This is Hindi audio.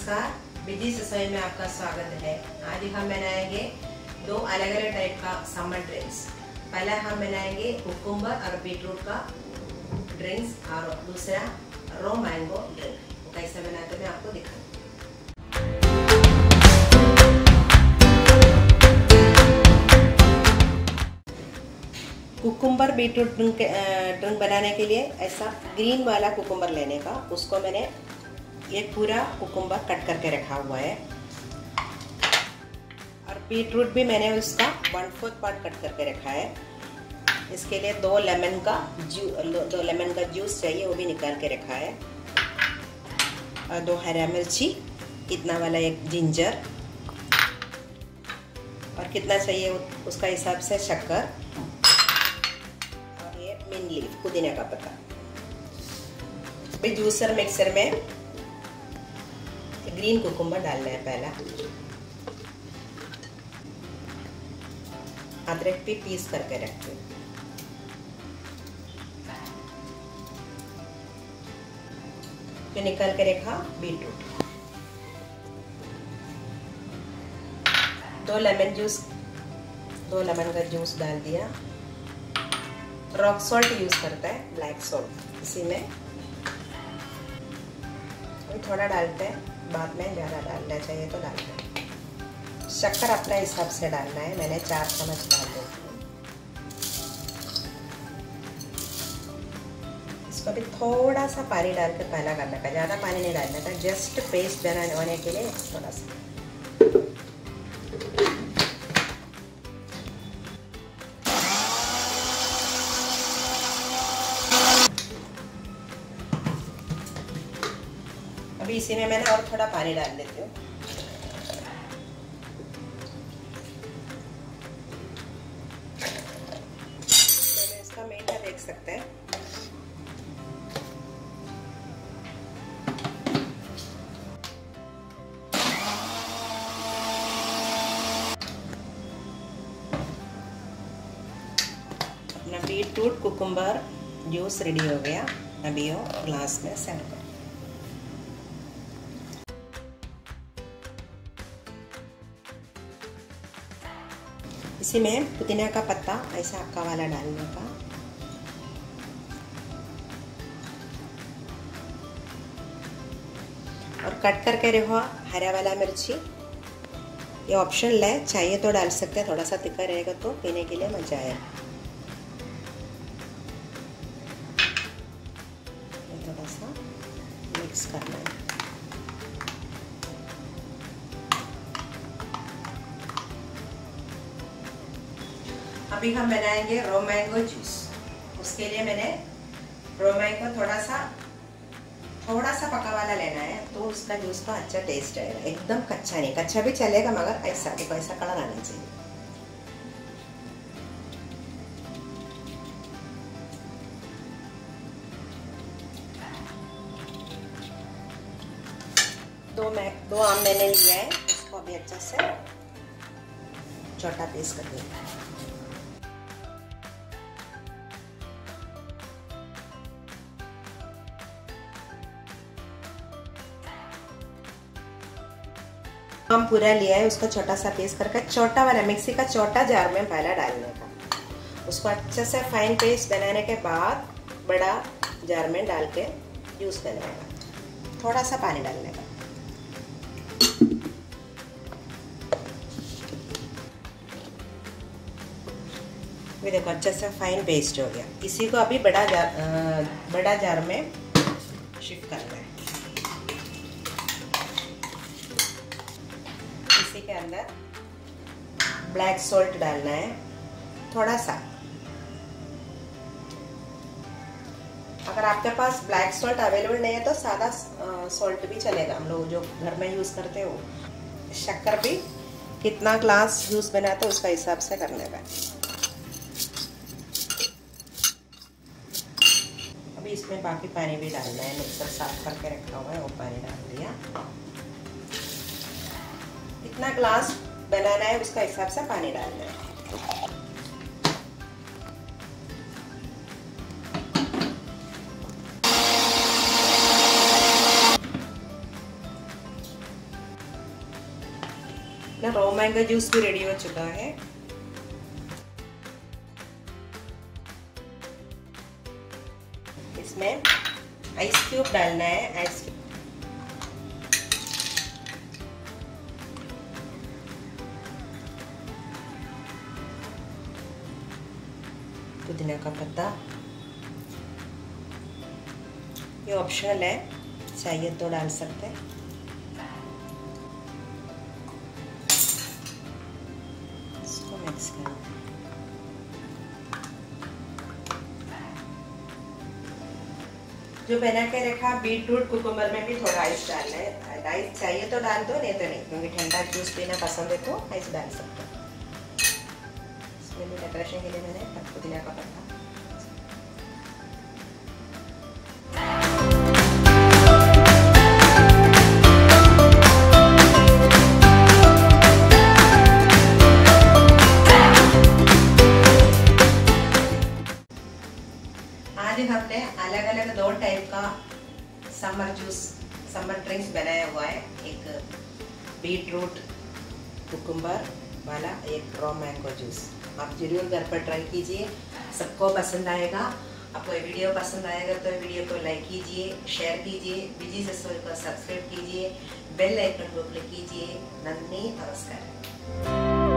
नमस्कार, बिजी रसोई में आपका स्वागत है। आज हम बनाएंगे दो अलग अलग टाइप का समर ड्रिंक्स। पहला हम बनाएंगे कुकुम्बर और बीटरूट का ड्रिंक्स और दूसरा रो मैंगो ड्रिंक। वो कैसे बनाते हैं मैं आपको दिखाऊंगी। कुकुम्बर बीटरूट ड्रिंक बनाने के लिए ऐसा ग्रीन वाला कुकुम्बर लेने का, उसको मैंने एक पूरा कुकुम्बर कट करके रखा हुआ है। और बीटरूट भी मैंने उसका 1/4 पार्ट कट करके रखा है। इसके लिए दो लेमन का जूस चाहिए, वो भी निकाल के रखा है। और 2 हरा मिर्ची, इतना वाला एक जिंजर, और कितना चाहिए उसका हिसाब से शक्कर, और ये मिंट लीफ, पुदीना का पत्ता। भी जूसर मिक्सर में ग्रीन कुकुम्बर डालना है। पहला अदरक भी पीस करके रखते हैं। फिर निकाल के रखा बीटरूट, 2 लेमन का जूस डाल दिया। रॉक सॉल्ट यूज करता है, ब्लैक सॉल्ट इसी में थोड़ा डालते हैं, बाद में ज़्यादा डालना चाहिए तो डालते हैं। शक्कर अपने हिसाब से डालना है, मैंने 4 चम्मच डाल दी। इसको भी थोड़ा सा पानी डाल के पहला करने का, ज़्यादा पानी नहीं डालने का, जस्ट पेस्ट बनाने के लिए थोड़ा सा। अभी इसी में मैंने और थोड़ा पानी डाल देती हूँ। तो इसका मीठा देख सकते हैं। अपना बीटरूट कुकुम्बर जूस रेडी हो गया। अभी वो ग्लास में सर्व कर। इसी में पुदीना का पत्ता ऐसा अक्का वाला डालने का, और कट करके रखा हरा वाला मिर्ची। ये ऑप्शनल है, चाहिए तो डाल सकते हैं, थोड़ा सा तिखा रहेगा तो पीने के लिए मजा आए। थोड़ा सा मिक्स करना है। अभी हम बनाएंगे रो मैंगो जूस। उसके लिए मैंने रो मैंगो थोड़ा सा पका वाला लेना है, तो उसका जूस का अच्छा टेस्ट आएगा। एकदम कच्चा नहीं, कच्चा भी चलेगा मगर ऐसा देखो, ऐसा कलर आना चाहिए। दो आम मैंने लिया है, उसको अभी अच्छा से छोटा पीस कर दिया। आम पूरा लिया है, उसको छोटा सा पीस करके छोटा वाला मिक्सी का छोटा जार में पहला डालने का। उसको अच्छे से फाइन पेस्ट बनाने के बाद बड़ा जार में डाल के यूज करने का, थोड़ा सा पानी डालने का। ये देखो अच्छे से फाइन पेस्ट हो गया। इसी को अभी बड़ा जार में शिफ्ट करना है। इसी के अंदर ब्लैक सॉल्ट डालना है थोड़ा सा। अगर आपके पास ब्लैक सॉल्ट अवेलेबल नहीं है तो सादा सॉल्ट भी चलेगा, हम लोग जो घर में यूज करते हो। शक्कर भी कितना ग्लास जूस बनाते हो उसका हिसाब से करने का। अभी इसमें बाकी पानी भी डालना है, मिक्सर साफ करके रखा हुआ है, वो पानी डाल दिया। कितना ग्लास बनाना है उसका हिसाब से पानी डालना है। अपना रॉ मैंगो जूस भी रेडी हो चुका है। इसमें आइस क्यूब डालना है। आइस क्यूब पुदीना का पत्ता, ये ऑप्शनल है, चाहिए तो डाल सकते हैं। इसको मिक्स करना है। जो बना के रखा बीटरूट कुकुम्बर में भी थोड़ा आइस डालना है। आइस चाहिए तो डाल दो, नहीं तो नहीं, क्योंकि ठंडा जूस पीना पसंद है तो आइस डाल सकते हो। इसमें भी डेकोरेशन के लिए मैंने पुदीना का पत्ता। आज हमने अलग अलग 2 टाइप का समर जूस, समर ड्रिंक्स बनाया हुआ है। एक बीटरूट कुकुम्बर वाला, एक रॉ मैंगो जूस। आप जरूर घर पर ट्राई कीजिए, सबको पसंद आएगा। आपको ये वीडियो पसंद आएगा तो वीडियो को लाइक कीजिए, शेयर कीजिए, बिजी रसोई को सब्सक्राइब कीजिए, बेल आइकन को क्लिक कीजिए। नंदी नमस्कार।